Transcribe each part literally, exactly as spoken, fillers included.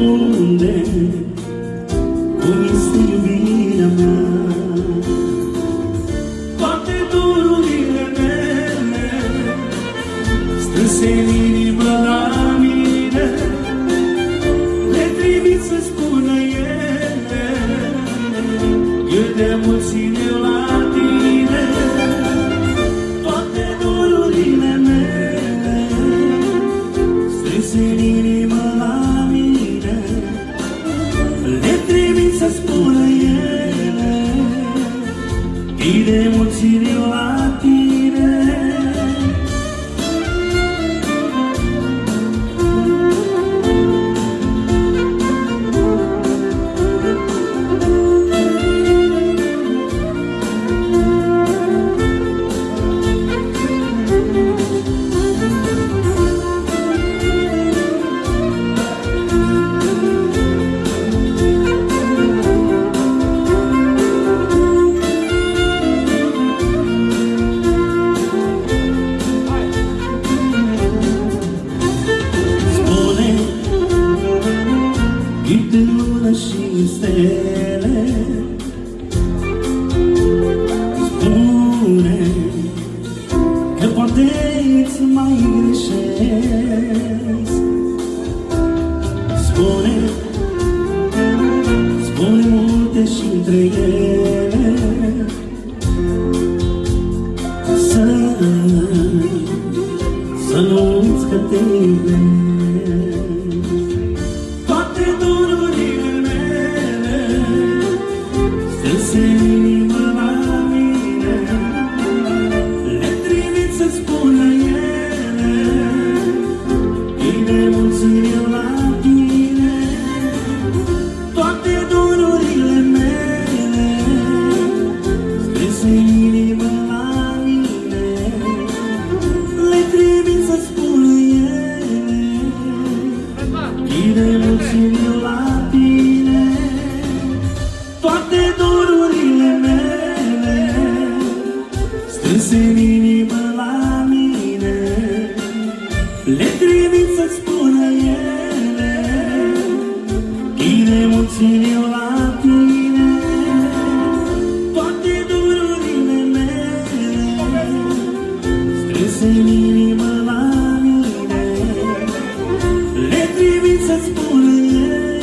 spune cum este iubirea mea. Toate dorurile mele strânse în inimă la mine, le trimit să spună ele cât de mult țin eu la tine. Toate dorurile mele strânse în inimă la mine, le trimit să spună ele cât de mult țin eu la tine. Câte lună și stele, spune că poate îți mai greșesc. Spune, spune multe și între ele, să, să nu uiți că te iubesc. Strânse în inimă la mine, le trimit să spună ele cât de mult țin eu la tine. Toate dorurile mele strânse în inimă la mine, le trimit să spună ele cât de mult țin eu la tine. Toate dorurile mele strânse în inimă la mine, le trimit să-ți spună ele cât de mult țin eu la tine. Toate dorurile mele strânse în inimă la mine, le trimit să-ți spună ele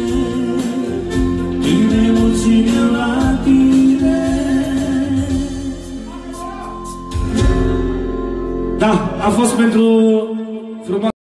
cât de mult țin eu la tine. Da, a fost pentru frumos.